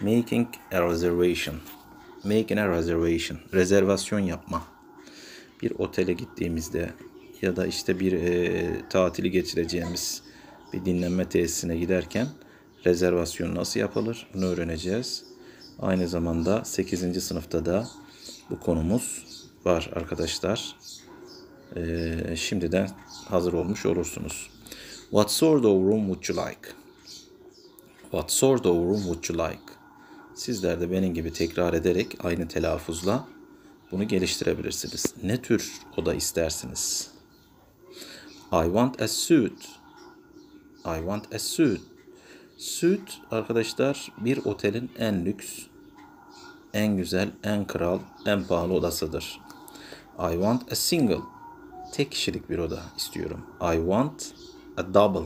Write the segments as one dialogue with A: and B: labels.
A: Making a reservation. Making a reservation. Rezervasyon yapma. Bir otele gittiğimizde ya da işte bir tatili geçireceğimiz bir dinlenme tesisine giderken rezervasyon nasıl yapılır? Bunu öğreneceğiz. Aynı zamanda 8. sınıfta da bu konumuz var arkadaşlar. Şimdiden hazır olmuş olursunuz. What sort of room would you like? What sort of room would you like? Sizler de benim gibi tekrar ederek aynı telaffuzla bunu geliştirebilirsiniz. Ne tür oda istersiniz? I want a suite. I want a suite. Suite arkadaşlar bir otelin en lüks, en güzel, en kral, en pahalı odasıdır. I want a single. Tek kişilik bir oda istiyorum. I want a double.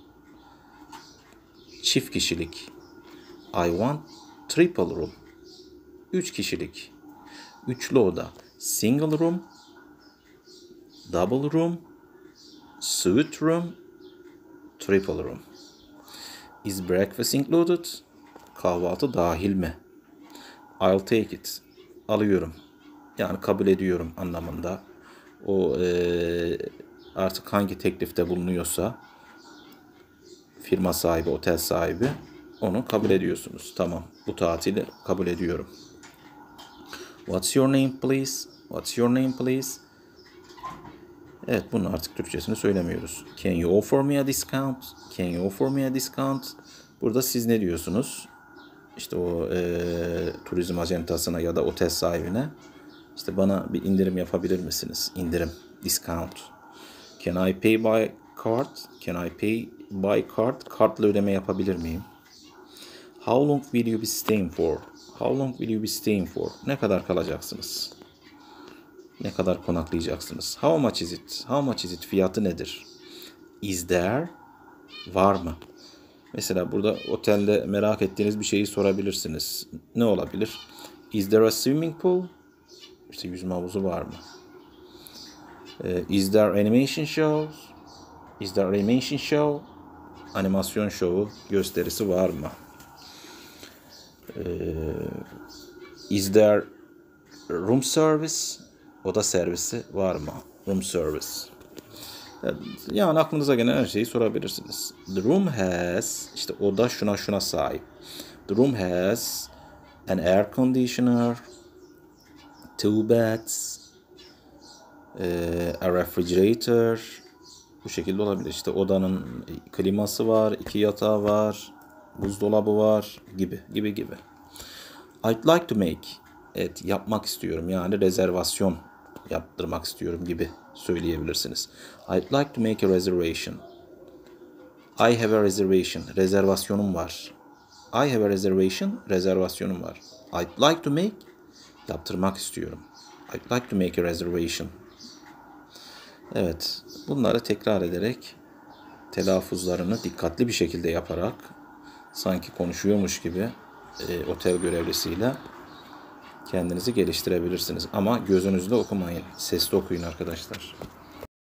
A: Çift kişilik. I want triple room. 3 kişilik. Üçlü oda. Single room, double room, suite room, triple room. Is breakfast included? Kahvaltı dahil mi? I'll take it. Alıyorum. Yani kabul ediyorum anlamında. O artık hangi teklifte bulunuyorsa firma sahibi, otel sahibi onu kabul ediyorsunuz. Tamam, bu tatili kabul ediyorum. What's your name please? What's your name please? Evet, bunun artık Türkçesini söylemiyoruz. Can you offer me a discount? Can you offer me a discount? Burada siz ne diyorsunuz? İşte o turizm acentasına ya da otel sahibine işte bana bir indirim yapabilir misiniz? İndirim, discount. Can I pay by card? Can I pay by card? Kartla ödeme yapabilir miyim? How long will you be staying for? How long will you be staying for? Ne kadar kalacaksınız? Ne kadar konaklayacaksınız? How much is it? How much is it? Fiyatı nedir? Is there? Var mı? Mesela burada otelde merak ettiğiniz bir şeyi sorabilirsiniz. Ne olabilir? Is there a swimming pool? İşte yüzme havuzu var mı? Is there animation shows? Is there animation show? Animasyon şovu, gösterisi var mı? Is there room service? Oda servisi var mı? Room service. Yani aklınıza gelen her şeyi sorabilirsiniz. The room has, işte oda şuna sahip. The room has an air conditioner, 2 beds, a refrigerator. Bu şekilde olabilir. İşte odanın kliması var, 2 yatağı var, buzdolabı var gibi. I'd like to make. Evet, yapmak istiyorum. Yani rezervasyon yaptırmak istiyorum gibi söyleyebilirsiniz. I'd like to make a reservation. I have a reservation. Rezervasyonum var. I have a reservation. Rezervasyonum var. I'd like to make. Yaptırmak istiyorum. I'd like to make a reservation. Evet, bunları tekrar ederek telaffuzlarını dikkatli bir şekilde yaparak sanki konuşuyormuş gibi otel görevlisiyle kendinizi geliştirebilirsiniz. Ama gözünüzle okumayın, sesli okuyun arkadaşlar.